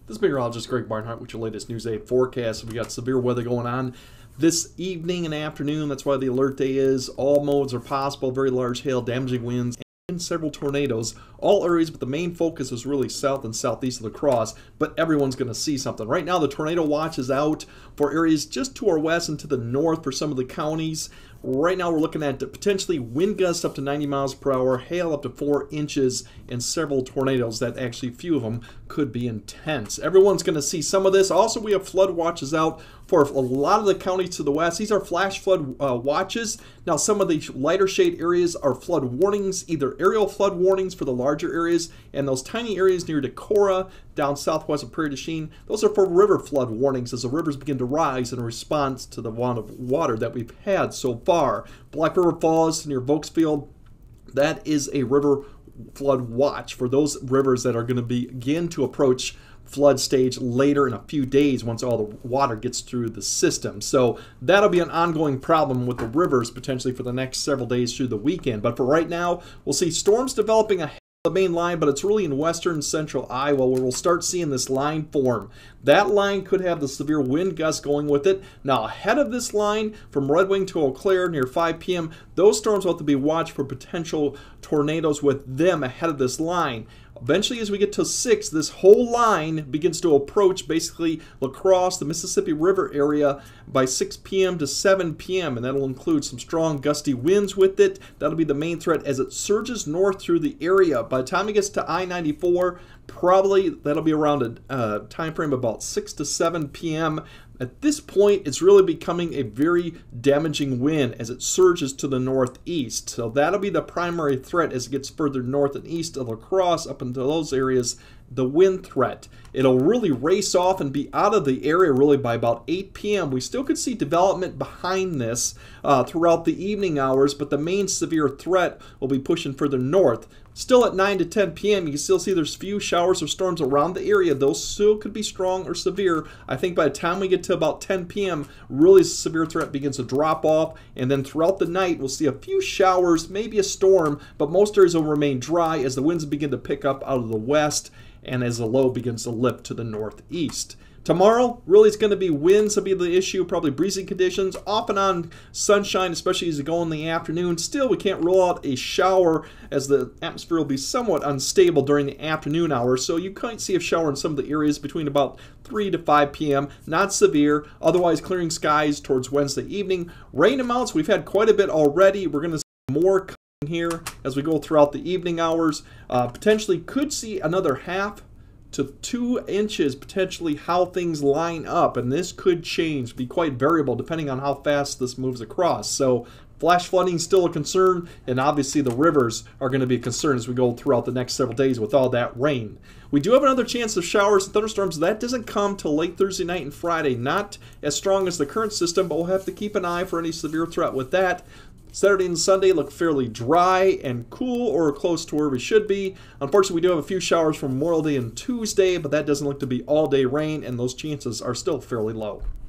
This is meteorologist Greg Barnhart with your latest News 8 forecast. We got severe weather going on this evening and afternoon. That's why the alert day is. All modes are possible. Very large hail, damaging winds, and several tornadoes. All areas, but the main focus is really south and southeast of the cross. But everyone's going to see something. Right now, the tornado watch is out for areas just to our west and to the north for some of the counties. Right now, we're looking at potentially wind gusts up to 90 miles per hour, hail up to 4 inches, and several tornadoes that actually, few of them, could be intense. Everyone's going to see some of this. Also, we have flood watches out for a lot of the counties to the west. These are flash flood watches. Now, some of the lighter shade areas are flood warnings, either aerial flood warnings for the larger areas, and those tiny areas near Decorah, down southwest of Prairie du Chien, those are for river flood warnings as the rivers begin to rise in response to the amount of water that we've had so far. Black River Falls near Vokesfield, that is a river flood watch for those rivers that are going to begin to approach flood stage later in a few days once all the water gets through the system. So that'll be an ongoing problem with the rivers potentially for the next several days through the weekend. But for right now, we'll see storms developing ahead the main line, but it's really in western central Iowa where we'll start seeing this line form. That line could have the severe wind gusts going with it. Now ahead of this line from Red Wing to Eau Claire near 5 p.m., those storms will have to be watched for potential tornadoes with them ahead of this line. Eventually, as we get to 6, this whole line begins to approach basically La Crosse, the Mississippi River area by 6 p.m. to 7 p.m. And that'll include some strong gusty winds with it. That'll be the main threat as it surges north through the area. By the time it gets to I-94, probably that'll be around a time frame about 6 to 7 p.m. At this point, it's really becoming a very damaging wind as it surges to the northeast. So that'll be the primary threat as it gets further north and east of La Crosse up into those areas, the wind threat. It'll really race off and be out of the area really by about 8 p.m. We still could see development behind this throughout the evening hours, but the main severe threat will be pushing further north. Still at 9 to 10 p.m., you can still see there's few showers or storms around the area. Those still could be strong or severe. I think by the time we get to about 10 p.m., really severe threat begins to drop off, and then throughout the night, we'll see a few showers, maybe a storm, but most areas will remain dry as the winds begin to pick up out of the west and as the low begins to lift to the northeast. Tomorrow, really it's going to be winds will be the issue, probably breezy conditions, off and on sunshine, especially as you go in the afternoon. Still, we can't rule out a shower as the atmosphere will be somewhat unstable during the afternoon hours. So you might see a shower in some of the areas between about 3 to 5 p.m. Not severe, otherwise clearing skies towards Wednesday evening. Rain amounts, we've had quite a bit already. We're going to see more here as we go throughout the evening hours. Potentially could see another half to 2 inches potentially how things line up, and this could change, be quite variable depending on how fast this moves across. So flash flooding is still a concern, and obviously the rivers are going to be a concern as we go throughout the next several days with all that rain. We do have another chance of showers and thunderstorms. That doesn't come till late Thursday night and Friday. Not as strong as the current system, but we'll have to keep an eye for any severe threat with that. Saturday and Sunday look fairly dry and cool or close to where we should be. Unfortunately, we do have a few showers from Memorial Day and Tuesday, but that doesn't look to be all-day rain, and those chances are still fairly low.